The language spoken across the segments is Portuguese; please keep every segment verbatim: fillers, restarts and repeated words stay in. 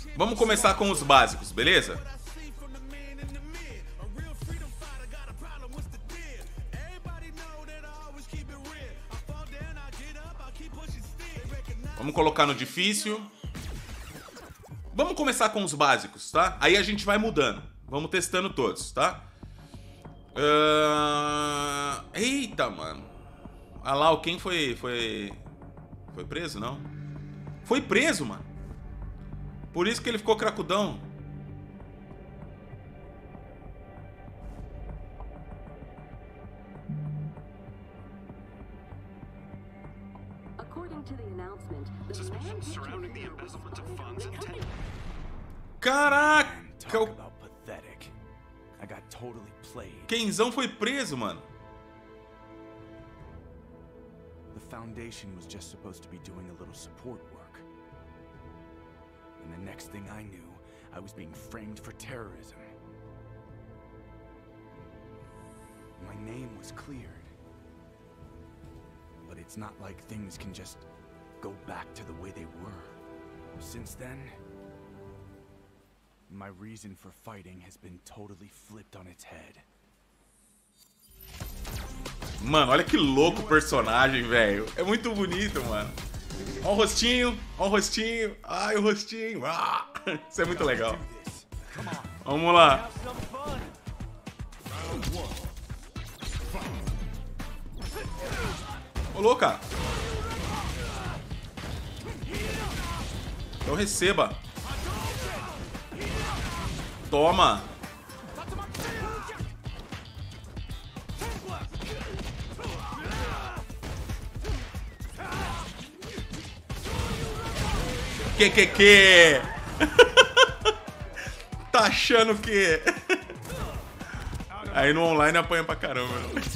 Vamos começar com os básicos, beleza? Vamos colocar no difícil. Vamos começar com os básicos, tá? Aí a gente vai mudando. Vamos testando todos, tá? Uh... Eita, mano. Ah lá, o quem foi... Foi... Foi preso, não? Foi preso, mano. Por isso que ele ficou cracudão. Caraca! Quenzão foi preso, mano. The Foundation was just supposed to be doing a little support work. And the next thing I knew, I was being framed for terrorism. My name was cleared. But it's not like things can just go back to the way they were. Since then, my reason for fighting has been totally flipped on its head. Mano, olha que louco o personagem, velho. É muito bonito, mano. Ó o rostinho, ó o rostinho. Ai, o rostinho. Ah, isso é muito legal. Vamos lá. Ô, louca. Então receba. Toma. Que que que? Tá achando que... Aí no online apanha pra caramba.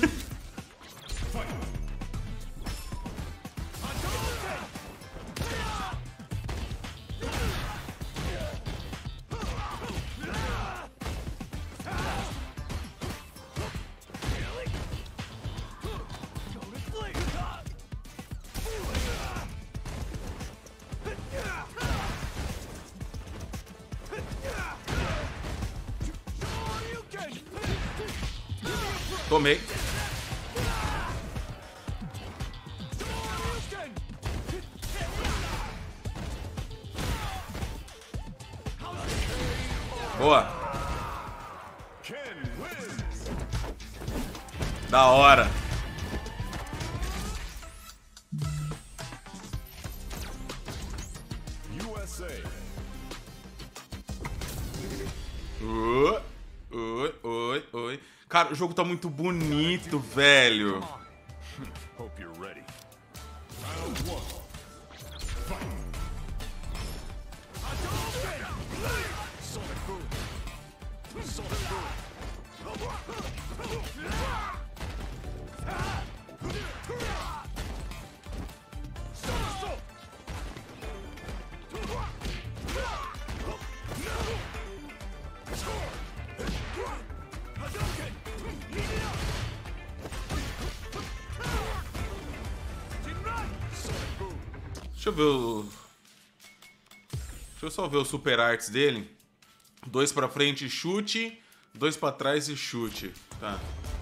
Tomei. Boa. Da hora. Oi, oi, oi, oi. Cara, o jogo tá muito bonito, velho. Deixa eu ver o... Deixa eu só ver os super arts dele. Dois pra frente e chute. Dois pra trás e chute. Tá.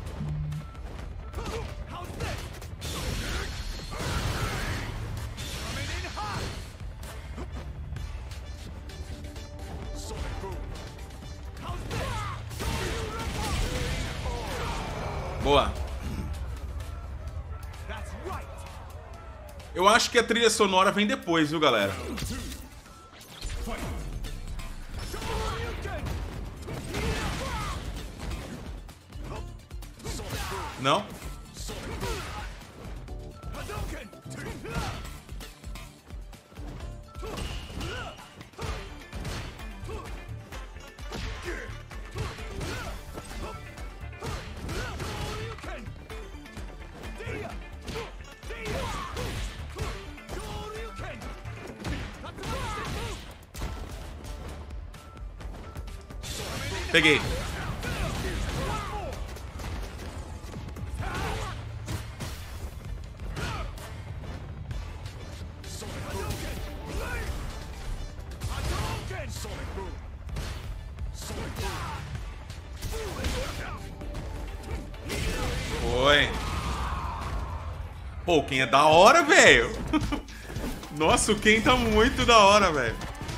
Boa. Eu acho que a trilha sonora vem depois, viu, galera? Não? Peguei. Pô, o Ken é da hora, velho. Nossa, o Ken tá muito da hora, velho.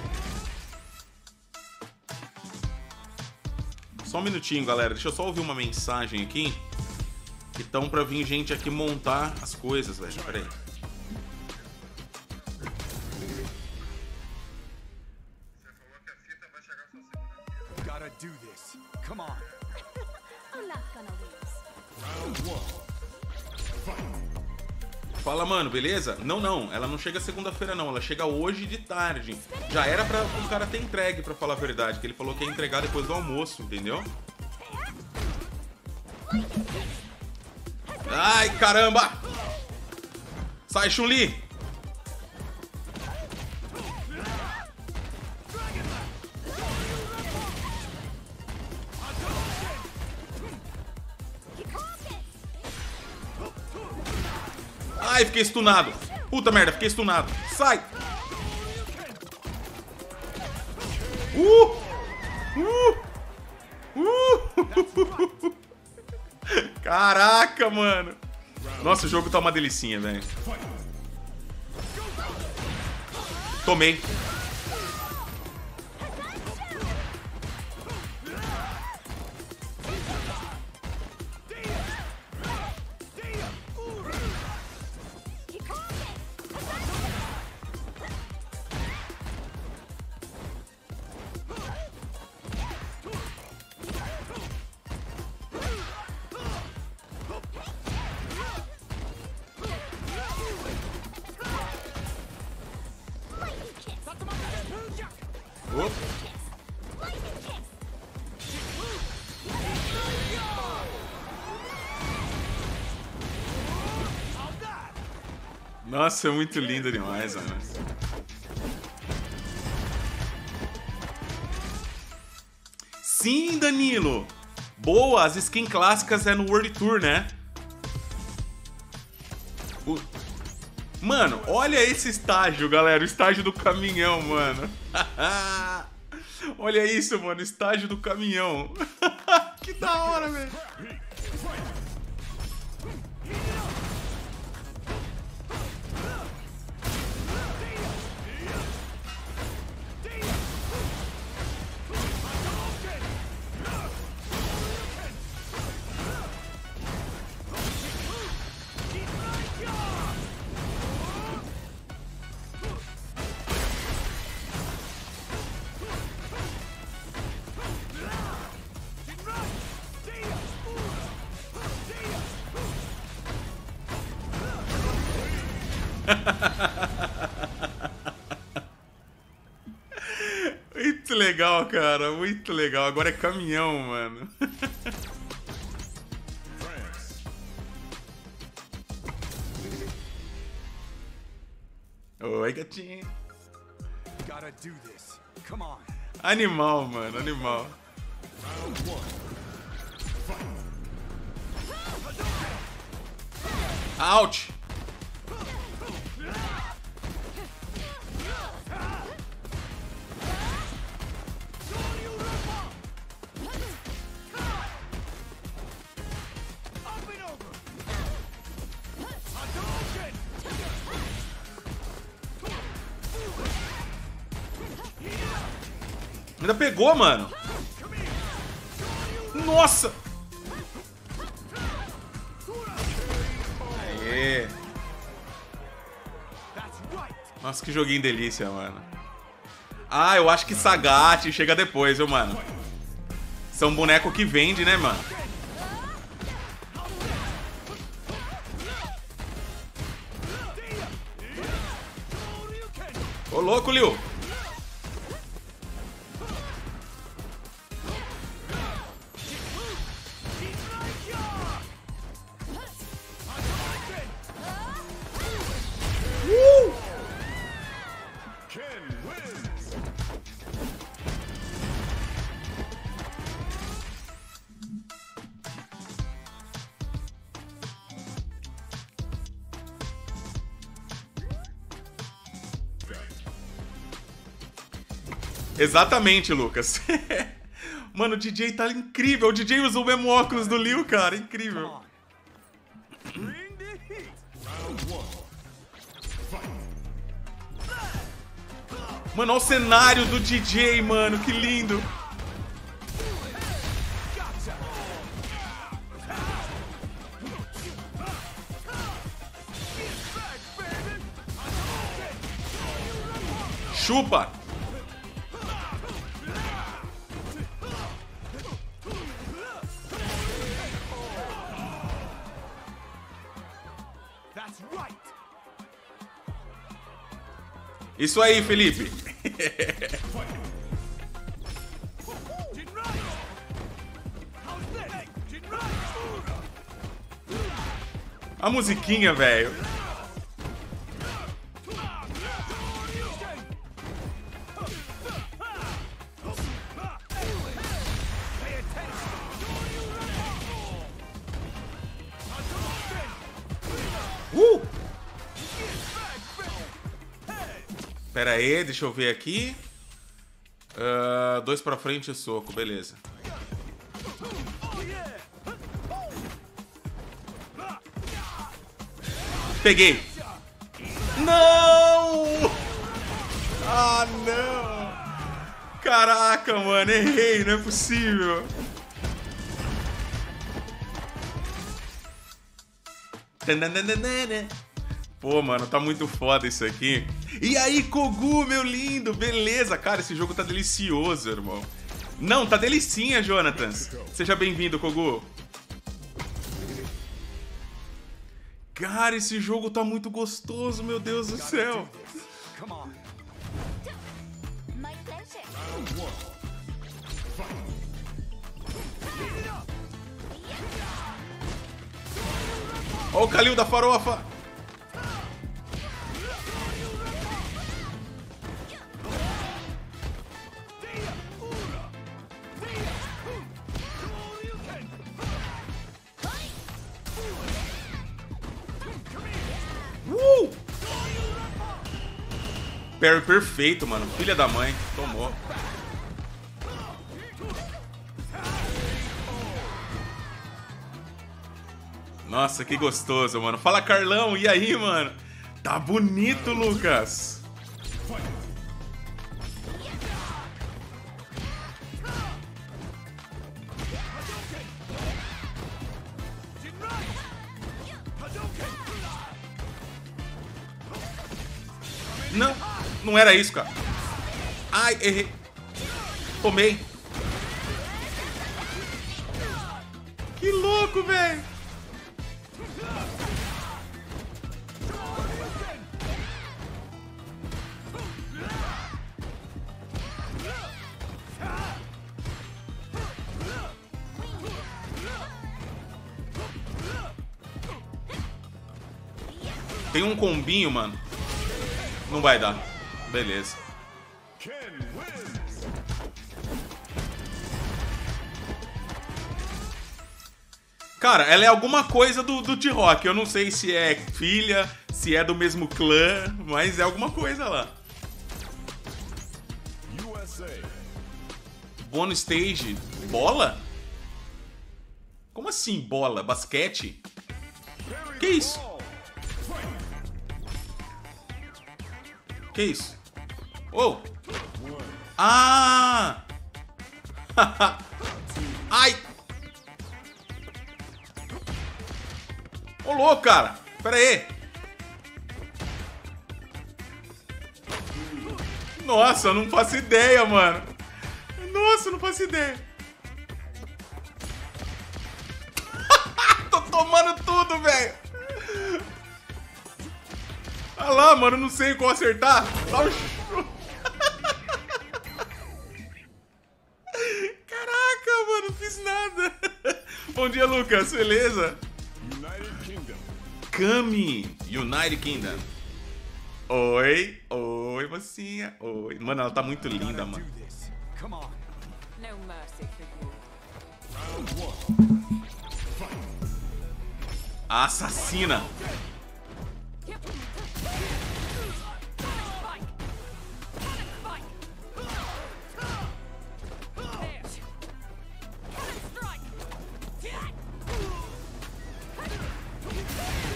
Só um minutinho, galera. Deixa eu só ouvir uma mensagem aqui. Que estão pra vir gente aqui montar as coisas, velho. Pera aí. Gotta do this. Come on. I'm not gonna lose. Fala, mano, beleza? Não, não. Ela não chega segunda-feira, não. Ela chega hoje de tarde. Já era pra o cara ter entregue, pra falar a verdade. Que ele falou que ia entregar depois do almoço, entendeu? Ai, caramba! Sai, Chun-Li! Ai, fiquei stunado. Puta merda, fiquei stunado. Sai! Uh! Uh! Uh! Caraca, mano. Nossa, o jogo tá uma delicinha, velho. Tomei. Nossa, é muito lindo demais, mano. Sim, Danilo! Boa, as skins clássicas é no World Tour, né? O... Mano, olha esse estágio, galera. O estágio do caminhão, mano. Olha isso, mano. Estágio do caminhão. Que da hora, velho. Muito legal, cara. Muito legal. Agora é caminhão, mano. Oi, gatinho. Animal, mano. Animal. Out. Ainda pegou, mano. Nossa. Aê. Nossa, que joguinho delícia, mano. Ah, eu acho que Sagat chega depois, viu, mano? São boneco que vende, né, mano? Ô, louco, Liu. Exatamente, Lucas. Mano, o D J tá incrível. O D J usou o mesmo óculos do Liu, cara. Incrível. Mano, olha o cenário do D J, mano. Que lindo. Chupa. Isso aí, Felipe. A musiquinha, velho. Uh! Pera aí, deixa eu ver aqui. Uh, dois pra frente e soco, beleza. Peguei. Não! Ah, não! Caraca, mano, errei, não é possível. Pô, mano, tá muito foda isso aqui. E aí, Kogu, meu lindo, beleza? Cara, esse jogo tá delicioso, irmão. Não, tá delicinha, Jonathan. Seja bem-vindo, Kogu. Cara, esse jogo tá muito gostoso, meu Deus do céu. Ó o Kalil da farofa. Uh! Parry perfeito, mano. Filha da mãe. Tomou. Nossa, que gostoso, mano. Fala, Carlão. E aí, mano? Tá bonito, Lucas. Não, não era isso, cara. Ai, errei. Tomei. Que louco, velho. Tem um combinho, mano. Não vai dar. Beleza. Cara, ela é alguma coisa do, do T-Rock. Eu não sei se é filha, se é do mesmo clã, mas é alguma coisa lá. Bônus stage. Bola? Como assim bola? Basquete? Que isso? Que isso? Oh! Ah! Ai! Ô, louco, cara! Pera aí! Nossa, eu não faço ideia, mano! Nossa, eu não faço ideia! Tô tomando tudo, velho! Olha lá, mano, não sei qual acertar. Dá um chute. Caraca, mano, não fiz nada. Bom dia, Lucas, beleza? Kami, United Kingdom. Oi, oi, mocinha. Oi. Mano, ela tá muito linda, mano. A assassina.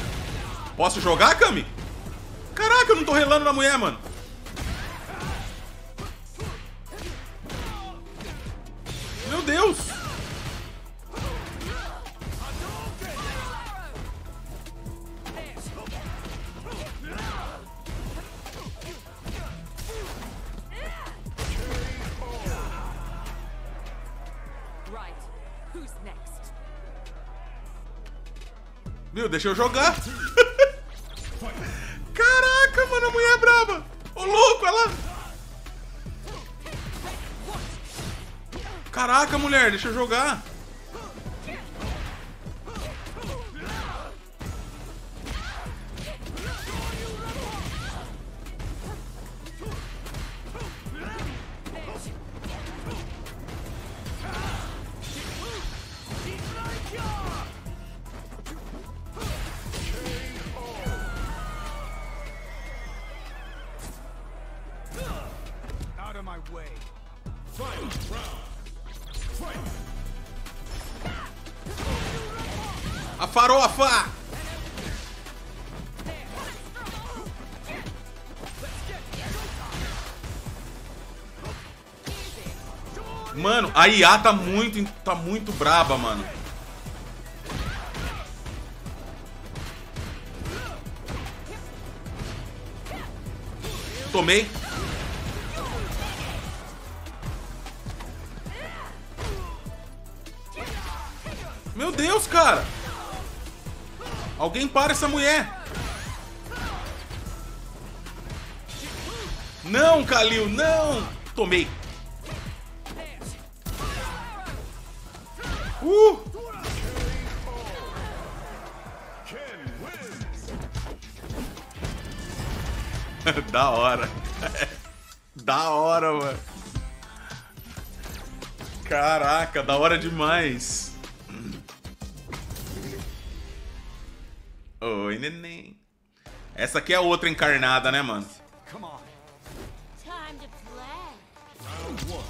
Posso jogar, Kami? Caraca, eu não tô relando na mulher, mano. Viu? Deixa eu jogar. Caraca, mano, a mulher é braba. Ô, louco, olha lá. Caraca, mulher, deixa eu jogar. Out of my way. A farofa! Mano, a I A tá muito, tá muito braba, mano. Tomei. Meu Deus, cara. Alguém para essa mulher. Não, Kalil, não. Tomei. Uh. Da hora. Da hora, mano. Caraca, da hora demais. Oi, neném. Essa aqui é outra encarnada, né, mano? Come on. Time to play. Round one.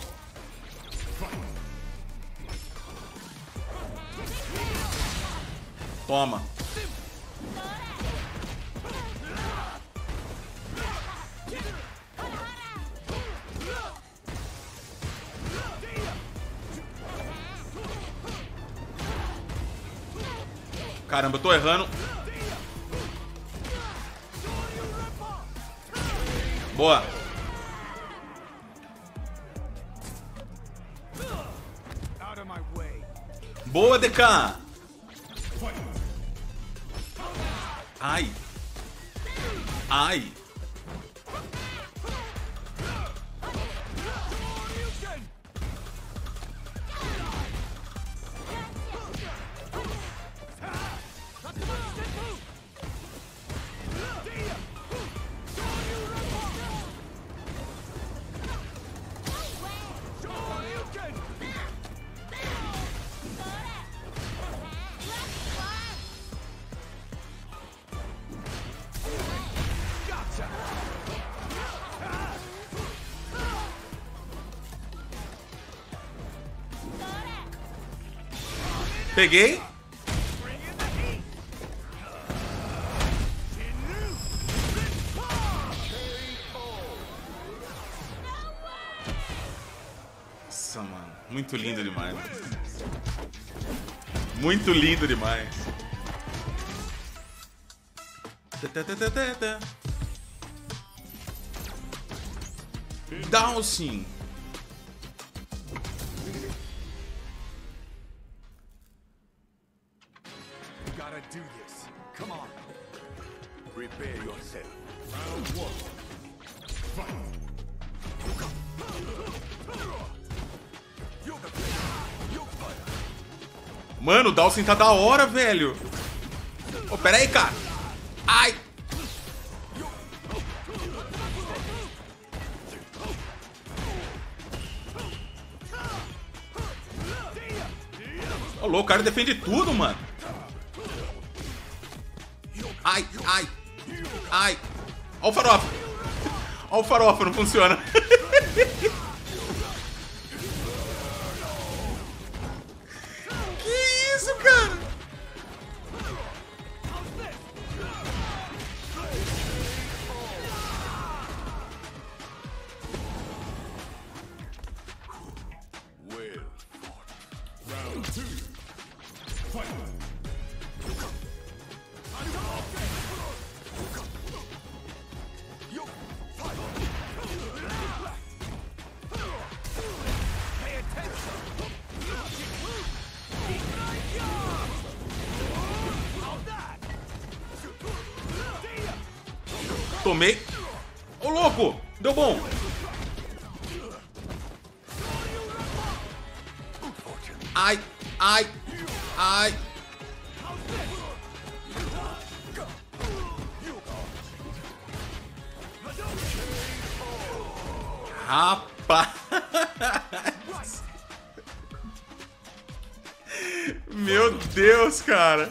Toma. Caramba, eu tô errando. Boa. Out of my way. Boa, D K. Ai. Ai. Peguei. Nossa, mano. Muito lindo demais. Muito lindo demais. Dowsing. Gotta do this. Come on. Prepare yourself. Round one. Fight. Mano, o Dawson tá da hora, velho. Ô, pera aí, cara. Ai. Ô, louco, o cara defende tudo, mano. Ai, ai. Ai. Ó o farofa. Ó o farofa, não funciona. Que isso, cara? Well fought. Round two. Fight. Tomei. Ô, louco! Deu bom. Ai, ai, ai. Rapaz. Meu Deus, cara.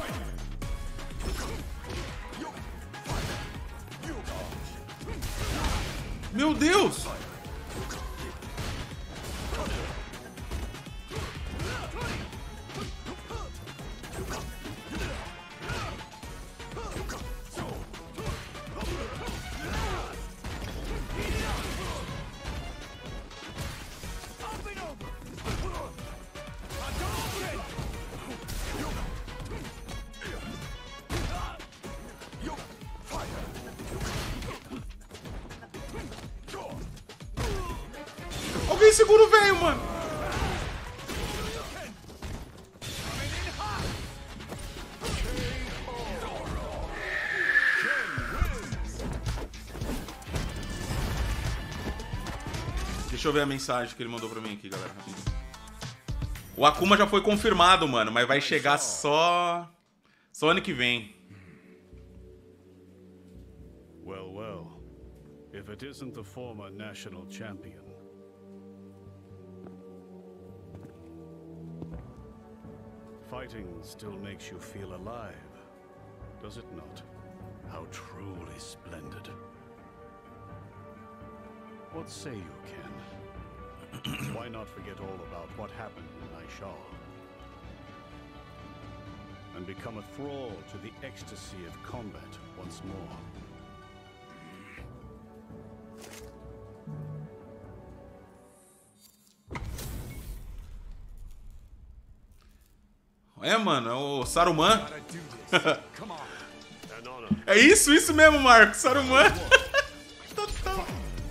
Meu Deus. Alguém segura o velho, mano. Deixa eu ver a mensagem que ele mandou pra mim aqui, galera. Rapidinho. O Akuma já foi confirmado, mano, mas vai chegar só... Só ano que vem. Well, well. If it isn't the former national champion. Fighting still makes you feel alive, does it not? How truly splendid. What say you, Ken? Why not forget all about what happened in Naisha? And become a thrall to the ecstasy of combat once more? É, mano, é o Saruman. É isso, isso mesmo, Marco. Saruman. Total.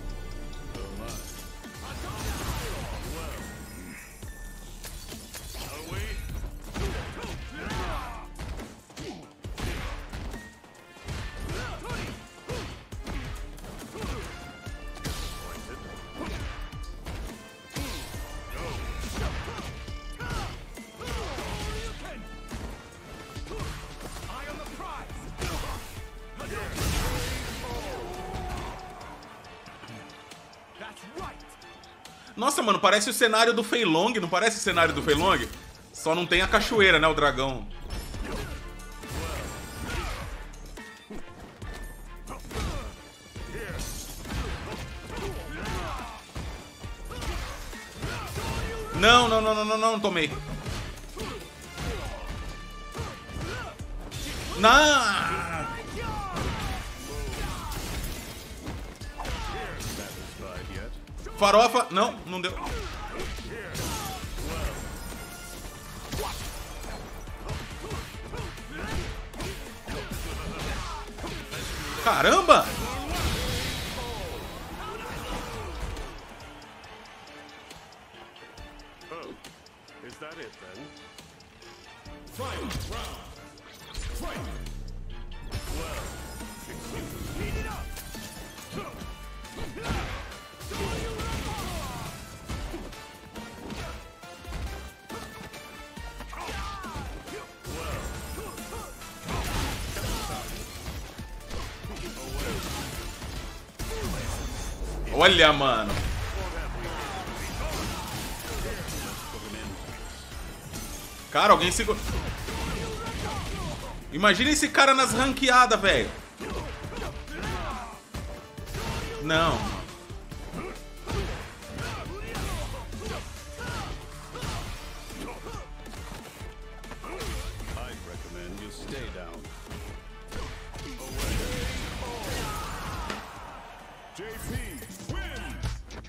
Nossa, mano, parece o cenário do Fei Long, não parece o cenário do Fei Long? Só não tem a cachoeira, né, o dragão. Não, não, não, não, não, não, tomei. Não! Farofa, não, não deu. Caramba! Oh, is that it then? Fight round. Fight. Well, Heat it up. Olha, mano. Cara, alguém segura. Imagina esse cara nas ranqueadas, velho. Não. I'd recommend you stay down. J P wins.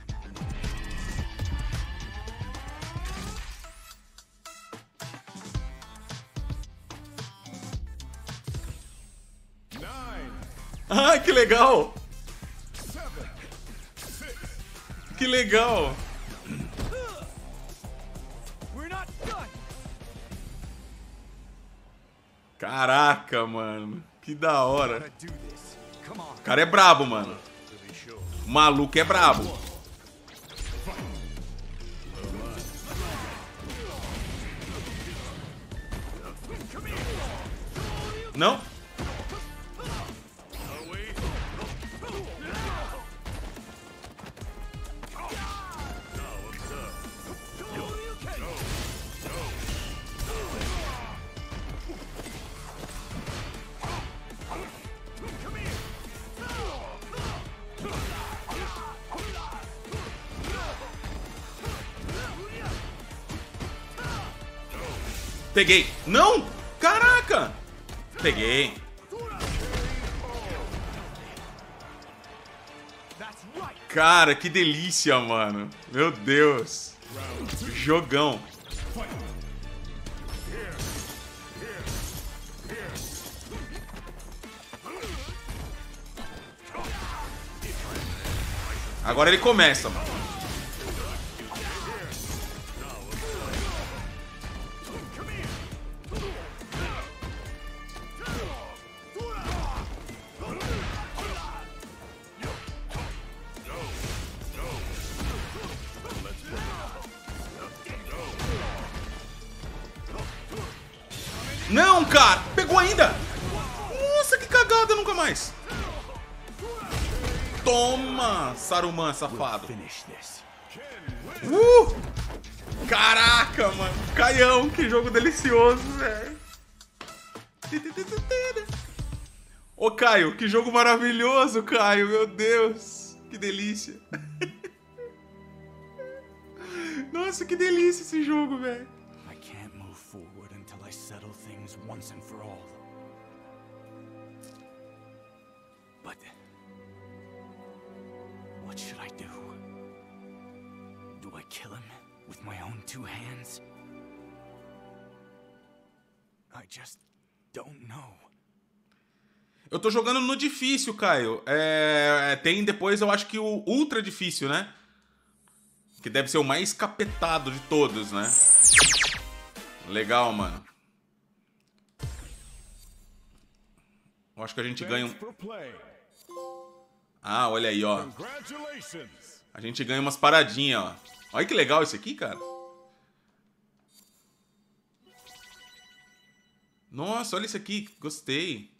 Nine. Ah, que legal. Seven. Six. Que legal. We're not done. Caraca, mano. Que da hora. Do this. Come on. O cara é brabo, mano. O maluco é brabo. Não? Peguei. Não! Caraca! Peguei. Cara, que delícia, mano. Meu Deus. Jogão. Agora ele começa, mano. Não, cara! Pegou ainda! Nossa, que cagada, nunca mais! Toma, Saruman, safado! Uh! Caraca, mano! Caião, que jogo delicioso, velho! Ô, Caio, que jogo maravilhoso, Caio! Meu Deus! Que delícia! Nossa, que delícia esse jogo, velho! Forward until I settle things once and for all. But what should I do? Do I kill him with my own two hands? I just don't know. Eu tô jogando no difícil, Caio. É, tem depois, eu acho que o ultra difícil, né? Que deve ser o mais capetado de todos, né? Legal, mano. Eu acho que a gente ganha um... Ah, olha aí, ó. A gente ganha umas paradinhas, ó. Olha que legal esse aqui, cara. Nossa, olha isso aqui. Gostei.